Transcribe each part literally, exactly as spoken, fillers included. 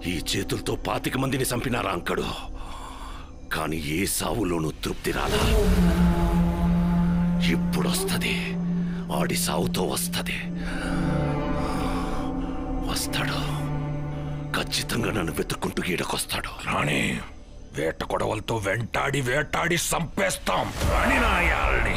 ఈ చేతులతో పాతిక మందిని చంపినారా అంకడు, కానీ ఏ సావులోనూ తృప్తి రాలా. ఇప్పుడొస్తుంది, ఆడి సావుతో వస్తుంది. వస్తాడు, ఖచ్చితంగా నన్ను వెతుక్కుంటూ ఈడకొస్తాడు. రాణి, వేట కొడవలతో వెంటాడి వేటాడి సంపేస్తాం రాణి నాయాల్ని.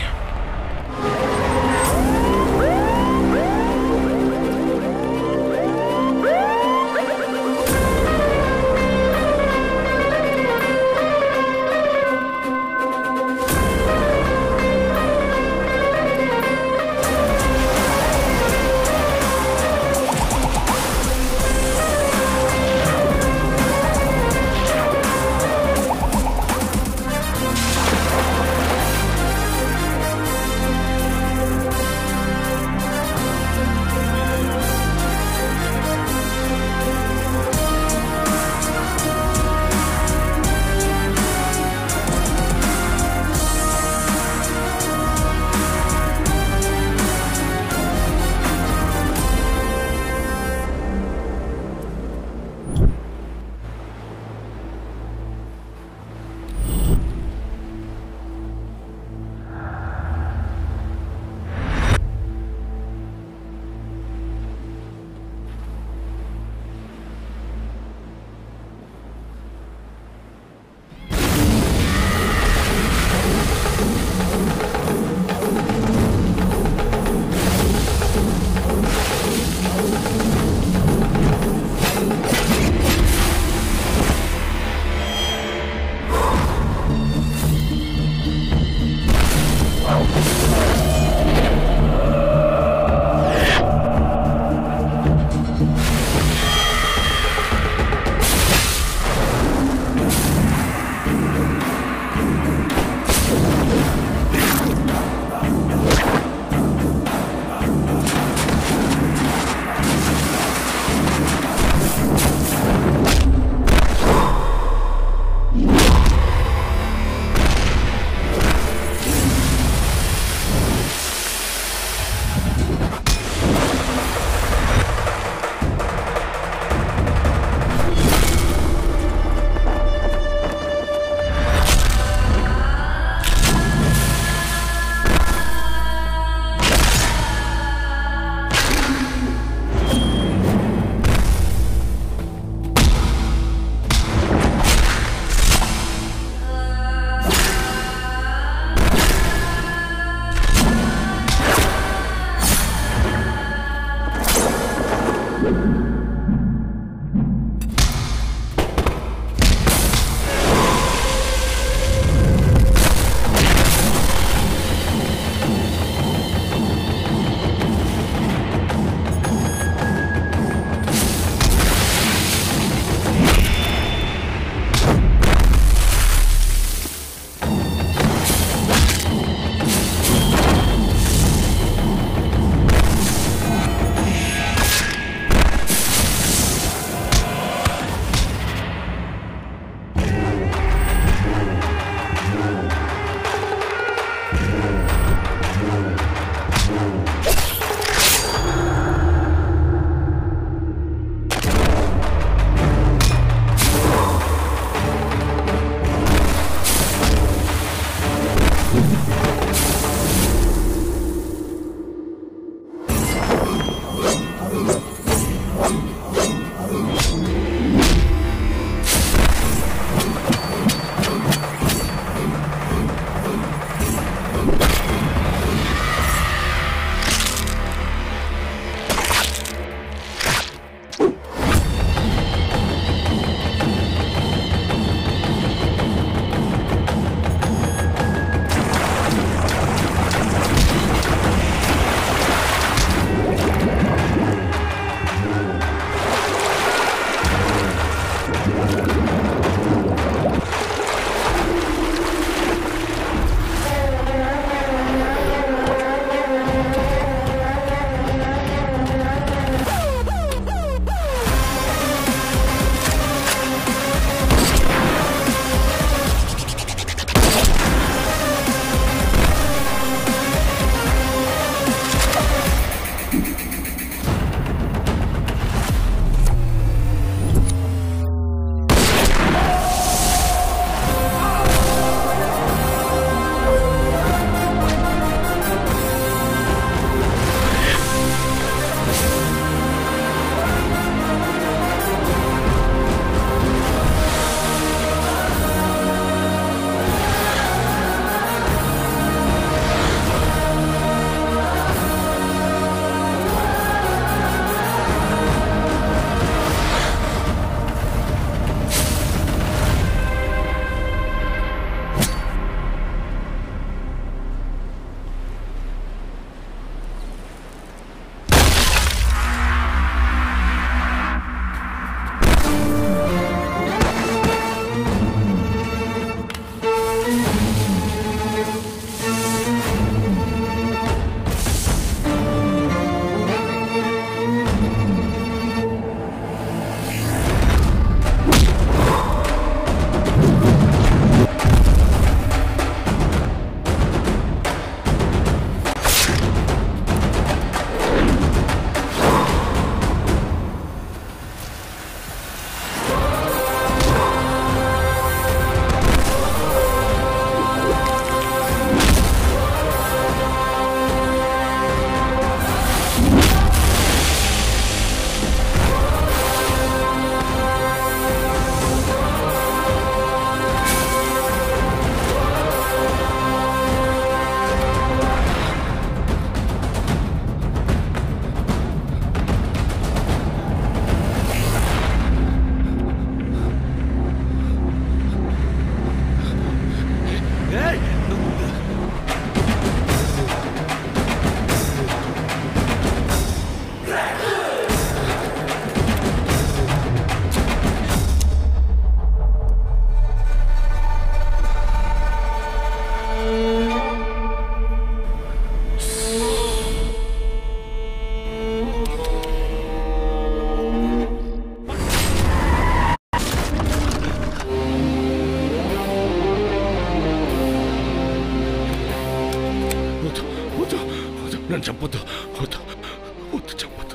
నన్ను చంపొద్దు, వద్దు వద్దు, చంపొద్దు.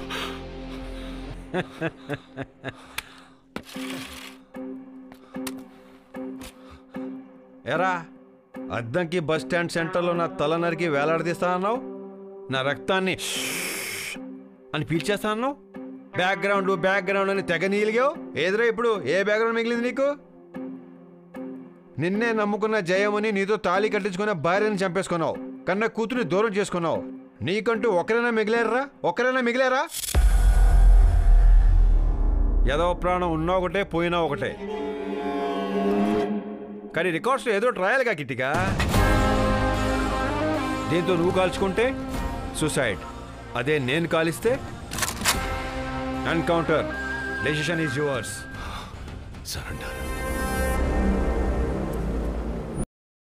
ఎరా అద్దంకి బస్ స్టాండ్ సెంటర్లో నా తల నరికి వేలాడదీస్తా అన్నావు, నా రక్తాన్ని అని పీల్చేస్తా అన్నావు, బ్యాక్గ్రౌండ్ బ్యాక్గ్రౌండ్ అని తెగ నీలిగావు. ఏదిరా ఇప్పుడు ఏ బ్యాక్గ్రౌండ్ మిగిలింది నీకు? నిన్నే నమ్ముకున్న జయమని నీతో తాళి కట్టించుకున్న భార్యని చంపేసుకున్నావు, కన్నా కూతురిని దూరం చేసుకున్నావు. నీకంటూ ఒకరైనా మిగిలేరా? ఒకరైనా మిగిలేరా? ఏదో ప్రాణం ఉన్నా ఒకటే, పోయినా ఒకటే. కానీ రికార్డ్స్ ఏదో రాయాలిగా కిట్టిగా. దీంతో నువ్వు కాల్చుకుంటే సూసైడ్, అదే నేను కాలిస్తే encounter. Decision is yours. Surrender.